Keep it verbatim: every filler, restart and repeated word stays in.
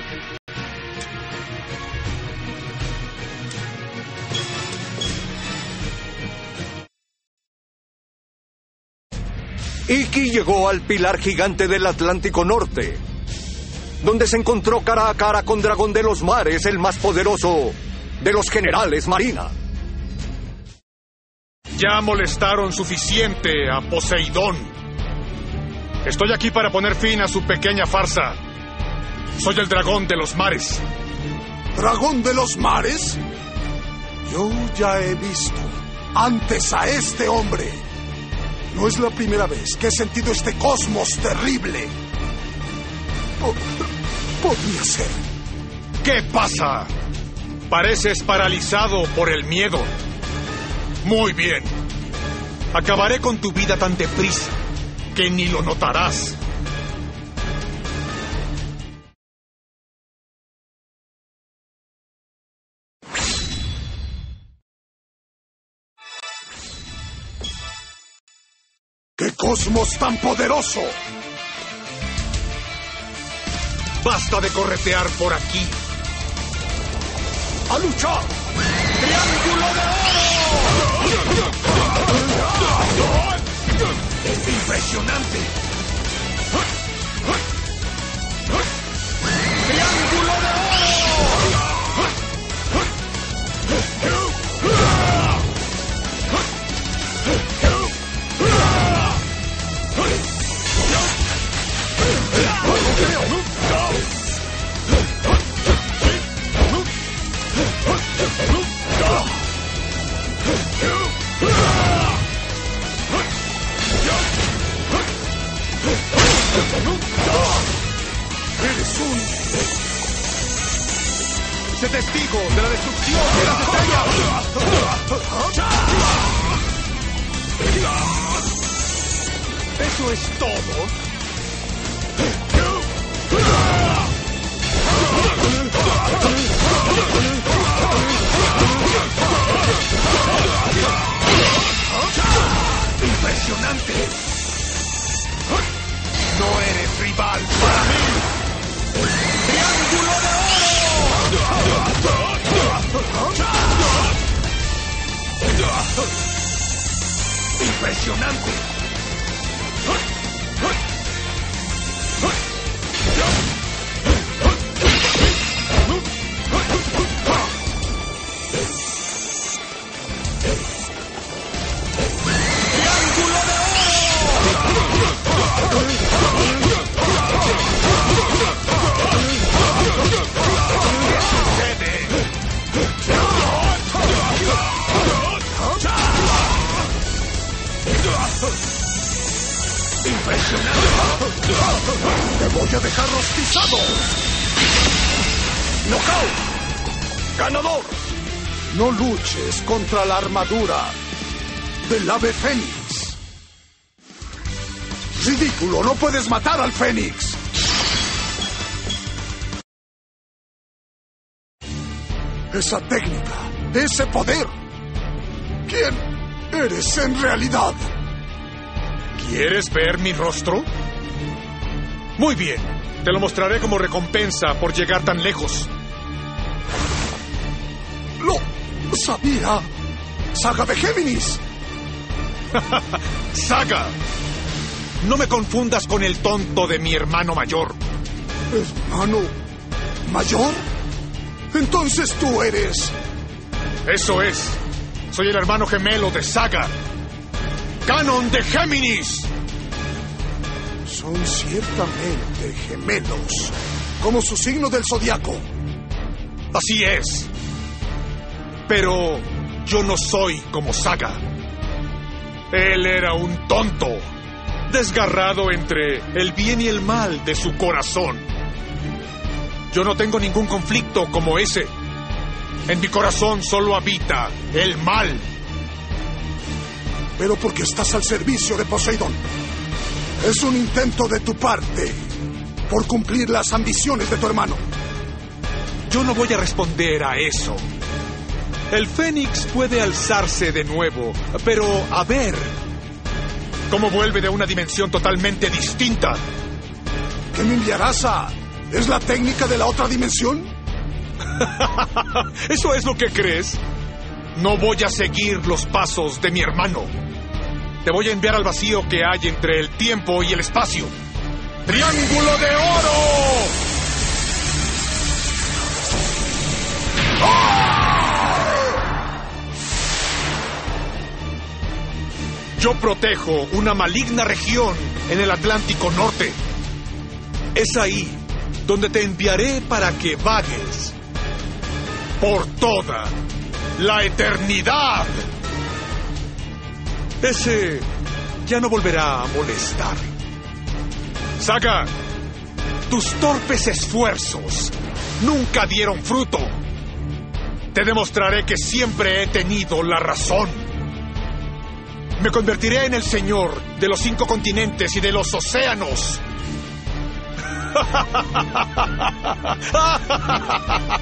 Ikki llegó al pilar gigante del Atlántico Norte, donde se encontró cara a cara con Dragón de los Mares, el más poderoso de los generales Marina. Ya molestaron suficiente a Poseidón. Estoy aquí para poner fin a su pequeña farsa. Soy el Dragón de los Mares. ¿Dragón de los Mares? Yo ya he visto antes a este hombre. No es la primera vez que he sentido este cosmos terrible. Po- podría ser. ¿Qué pasa? Pareces paralizado por el miedo. Muy bien. Acabaré con tu vida tan deprisa que ni lo notarás. ¡Qué cosmos tan poderoso! Basta de corretear por aquí. ¡A luchar! ¡Triángulo de oro! ¡Es impresionante! ¡Triángulo de oro! ¡Eres un... ¡Sé testigo de la destrucción de las estrellas! ¿Eso es todo? ¡Impresionante! No eres rival para mí. ¡Triángulo de oro! ¡Impresionante! ¡Te voy a dejar rostizado! ¡Knockout! ¡Ganador! No luches contra la armadura del ave Fénix. ¡Ridículo! ¡No puedes matar al Fénix! Esa técnica, ese poder. ¿Quién eres en realidad? ¿Quieres ver mi rostro? Muy bien, te lo mostraré como recompensa por llegar tan lejos. ¡Lo sabía! ¡Saga de Géminis! ¡Saga! No me confundas con el tonto de mi hermano mayor. ¿Hermano mayor? Entonces tú eres... Eso es. Soy el hermano gemelo de Saga. ¡Canon de Géminis! Son ciertamente gemelos, como su signo del zodiaco. Así es. Pero yo no soy como Saga. Él era un tonto, desgarrado entre el bien y el mal de su corazón. Yo no tengo ningún conflicto como ese. En mi corazón solo habita el mal. Pero porque estás al servicio de Poseidón. Es un intento de tu parte por cumplir las ambiciones de tu hermano. Yo no voy a responder a eso. El Fénix puede alzarse de nuevo, pero a ver cómo vuelve de una dimensión totalmente distinta. ¿Que me enviarás a ¿Es la técnica de la otra dimensión? ¿Eso es lo que crees? No voy a seguir los pasos de mi hermano. Te voy a enviar al vacío que hay entre el tiempo y el espacio. ¡Triángulo de oro! Yo protejo una maligna región en el Atlántico Norte. Es ahí donde te enviaré para que vagues por toda la eternidad. Ese ya no volverá a molestar. Saga, tus torpes esfuerzos nunca dieron fruto. Te demostraré que siempre he tenido la razón. Me convertiré en el señor de los cinco continentes y de los océanos.